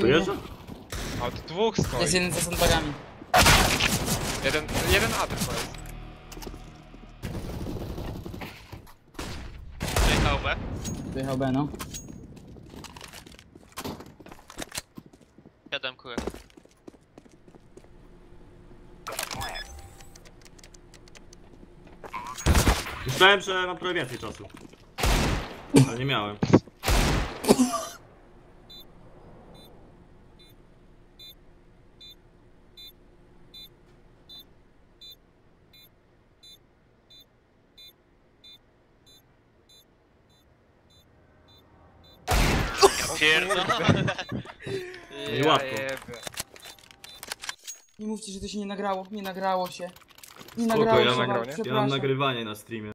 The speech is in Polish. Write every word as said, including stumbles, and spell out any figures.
Dojeżdża? A od dwóch stoi. Jest jeden za sandbagami. Jeden, jeden A tylko jest. Przejechał B. Wyjechał B, no. Siadam kurę. Myślałem, że mam trochę więcej czasu. Ale nie miałem. Pierdolę. I łatwo. jebie. Nie mówcie, że to się nie nagrało. Nie nagrało się. Nie Spoko, nagrało ja się, nagrał, Mark, nie? Ja mam przepraszam. nagrywanie na streamie.